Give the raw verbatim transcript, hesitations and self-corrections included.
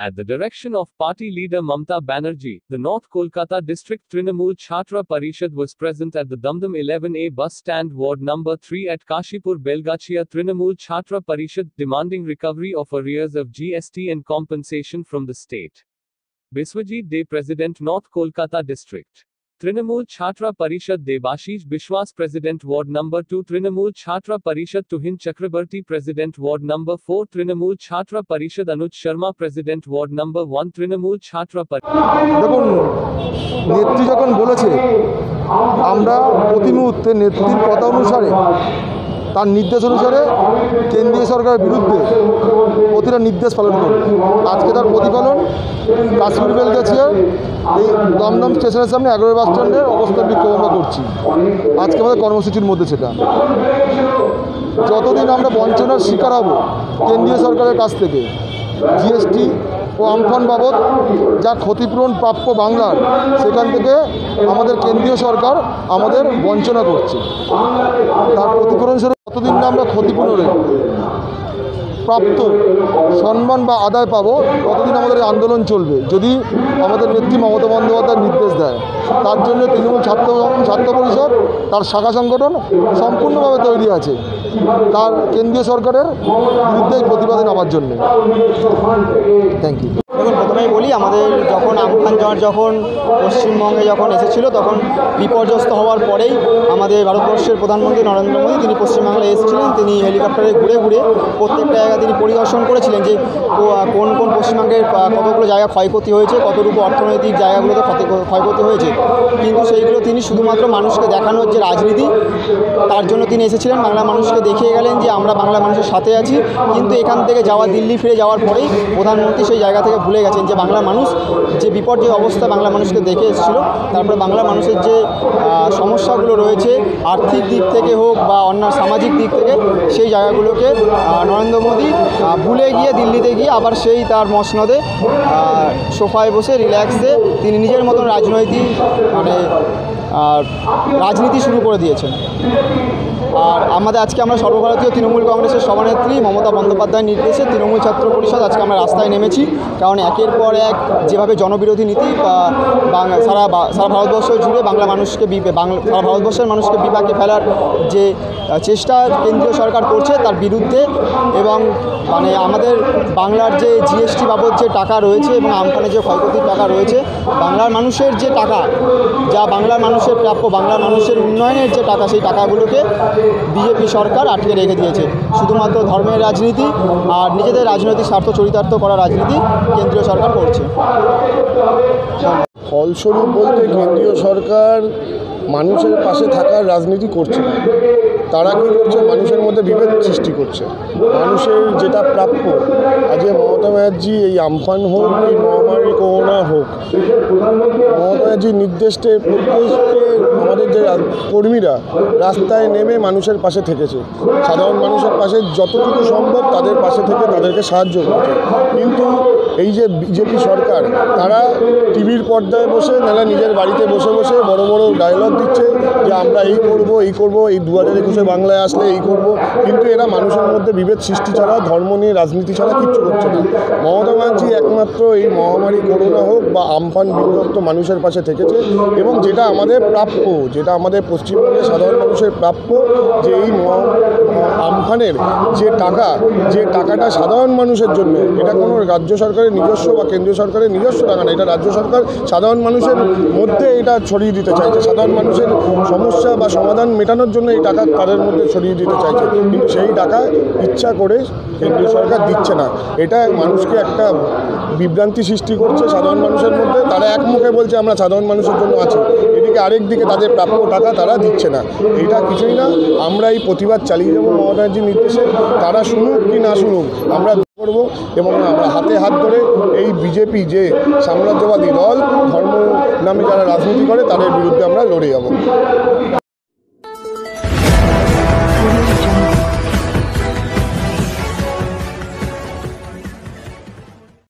At the direction of party leader Mamta Banerjee, the North Kolkata District Trinamool Chhatra Parishad was present at the Damdam eleven A bus stand ward number three at Kashipur Belgachia Trinamool Chhatra Parishad, demanding recovery of arrears of G S T and compensation from the state. Biswajit De, President, North Kolkata District Trinamool Chhatra Parishad; Debashish Bishwas, President, Ward Number two Trinamool Chhatra Parishad; Tuhin Chakrabarti, President, Ward Number four Trinamool Chhatra Parishad; Anuj Sharma, President, Ward Number one Trinamool Chhatra Parishad। দেখুন, নেত্রী যখন বলেছে আমরা প্রতি মুহূর্তে নেত্রীর কথা অনুসারে তার নির্দেশ অনুসারে কেন্দ্রীয় সরকারের বিরুদ্ধে প্রতিটা নির্দেশ পালন করবে। আজকে তার প্রতিফলন কাশ্মীর বেলগাছিয়া এই দমদম স্টেশনের সামনে এগারো বাস স্ট্যান্ডের অবস্থান বিক্ষোভ আমরা করছি। আজকে আমাদের কর্মসূচির মধ্যে সেটা যতদিন আমরা বঞ্চনার শিকার হব কেন্দ্রীয় সরকারের কাছ থেকে জিএসটি ও আমফান বাবদ যা ক্ষতিপূরণ প্রাপ্য বাংলার, সেখান থেকে আমাদের কেন্দ্রীয় সরকার আমাদের বঞ্চনা করছে। তার প্রতিফলন স্বরূপ যতদিন না আমরা ক্ষতিপূরণের প্রাপ্ত সম্মান বা আদায় পাবো ততদিন আমাদের এই আন্দোলন চলবে, যদি আমাদের নেত্রী মমতা বন্দ্যোপাধ্যায় নির্দেশ দেয়। তার জন্য তৃণমূল ছাত্র ছাত্র পরিষদ তার শাখা সংগঠন সম্পূর্ণভাবে তৈরি আছে তার কেন্দ্রীয় সরকারের বিরুদ্ধে প্রতিবাদে নামার জন্য। Thank you. দেখুন, প্রথমেই বলি, আমাদের যখন আমফান ঝড় যখন পশ্চিমবঙ্গে যখন এসেছিল তখন বিপর্যস্ত হওয়ার পরেই আমাদের ভারতবর্ষের প্রধানমন্ত্রী নরেন্দ্র মোদী তিনি পশ্চিমবাংলায় এসেছিলেন। তিনি হেলিকপ্টারে ঘুরে ঘুরে প্রত্যেকটা জায়গা তিনি পরিদর্শন করেছিলেন যে কোন কোন পশ্চিমবঙ্গের কতগুলো জায়গা ক্ষয়ক্ষতি হয়েছে, কতটুকু অর্থনৈতিক জায়গাগুলোতে ক্ষয়ক্ষতি হয়েছে। কিন্তু সেইগুলো তিনি শুধুমাত্র মানুষকে দেখানোর যে রাজনীতি, তার জন্য তিনি এসেছিলেন। বাংলা মানুষকে দেখিয়ে গেলেন যে আমরা বাংলা মানুষের সাথে আছি। কিন্তু এখান থেকে যাওয়া দিল্লি ফিরে যাওয়ার পরেই প্রধানমন্ত্রী সেই জায়গা থেকে ভুলে গেছেন যে বাংলা মানুষ যে বিপর্যয় অবস্থা বাংলা মানুষকে দেখে এসেছিল। তারপরে বাংলা মানুষের যে সমস্যাগুলো রয়েছে আর্থিক দিক থেকে হোক বা অন্য সামাজিক দিক থেকে, সেই জায়গাগুলোকে নরেন্দ্র মোদী ভুলে গিয়ে দিল্লিতে গিয়ে আবার সেই তার মসনদে সোফায় বসে রিল্যাক্সে তিনি নিজের মতন রাজনৈতিক মানে রাজনীতি শুরু করে দিয়েছেন। আর আমাদের আজকে আমরা সর্বভারতীয় তৃণমূল কংগ্রেসের সভানেত্রী মমতা বন্দ্যোপাধ্যায়ের নির্দেশে তৃণমূল ছাত্র পরিষদ আজকে আমরা রাস্তায় নেমেছি। কারণ একের পর এক যেভাবে জনবিরোধী নীতি সারা সারা ভারতবর্ষ জুড়ে বাংলা মানুষকে বাংলা সারা ভারতবর্ষের মানুষকে বিপাকে ফেলার যে চেষ্টা কেন্দ্রীয় সরকার করছে তার বিরুদ্ধে, এবং মানে আমাদের বাংলার যে জিএসটি বাবদ যে টাকা রয়েছে এবং আমফানের যে ক্ষয়ক্ষতির টাকা রয়েছে, বাংলার মানুষের যে টাকা যা বাংলার মানুষের প্রাপ্য, বাংলার মানুষের উন্নয়নের যে টাকা, সেই টাকাগুলোকে বিজেপি সরকার আটকে রেখে দিয়েছে। শুধুমাত্র ধর্মের রাজনীতি আর নিজেদের রাজনৈতিক স্বার্থ চরিতার্থ করা রাজনীতি কেন্দ্রীয় সরকার করছে। ফলস্বরূপ বলতে কেন্দ্রীয় সরকার মানুষের পাশে থাকার রাজনীতি করছে না, তারা কী করছে, মানুষের মধ্যে বিভেদ সৃষ্টি করছে। মানুষের যেটা প্রাপ্য, আজকে মমতা ব্যানার্জি এই আমফান হোক এই মহামারী করোনা হোক, মমতা ব্যানার্জির নির্দেশে প্রত্যেককে আমাদের যে কর্মীরা রাস্তায় নেমে মানুষের পাশে থেকেছে, সাধারণ মানুষের পাশে যতটুকু সম্ভব তাদের পাশে থেকে তাদেরকে সাহায্য করছে। কিন্তু এই যে বিজেপি সরকার, তারা টিভির পর্দায় বসে নাহলে নিজের বাড়িতে বসে বসে বড় বড় ডায়লগ দিচ্ছে যে আমরা এই করব এই করব এই দু হাজার একুশে বাংলায় আসলে এই করব, কিন্তু এরা মানুষের মধ্যে বিভেদ সৃষ্টি ছাড়া, ধর্ম নিয়ে রাজনীতি ছাড়া কিচ্ছু করছে না। মমতা ব্যানার্জি একমাত্র এই মহামারী করোনা হোক বা আমফান বিধ্বস্ত মানুষের পাশে থেকেছে, এবং যেটা আমাদের প্রাপ্য, যেটা আমাদের পশ্চিমবঙ্গের সাধারণ মানুষের প্রাপ্য, যে এই আমফানের যে টাকা, যে টাকাটা সাধারণ মানুষের জন্য, এটা কোনো রাজ্য সরকারের নিজস্ব বা কেন্দ্রীয় সরকারের নিজস্ব টাকা না, এটা রাজ্য সরকার সাধারণ মানুষের মধ্যে এটা ছড়িয়ে দিতে চাইছে। সাধারণ মানুষের সমস্যা বা সমাধান মেটানোর জন্য এই টাকা তাদের মধ্যে ছড়িয়ে দিতে চাইছে, কিন্তু সেই টাকা ইচ্ছা করে কেন্দ্রীয় সরকার দিচ্ছে না। এটা মানুষকে একটা বিভ্রান্তি সৃষ্টি করছে সাধারণ মানুষের মধ্যে। তারা এক মুখে বলছে আমরা সাধারণ মানুষের জন্য আছি, এদিকে আরেক দিকে তাদের প্রাপ্য টাকা তারা দিচ্ছে না। এটা কিছুই না, আমরা এই প্রতিবাদ চালিয়ে যাবো মমতা ব্যানার্জির নির্দেশে। তারা শুনুক কি না শুনুক, আমরা করব, এবং আমরা হাতে হাত ধরে এই বিজেপি যে সাম্রাজ্যবাদী দল, ধর্ম নামে যারা রাজনীতি করে, তাদের বিরুদ্ধে আমরা লড়ে যাব।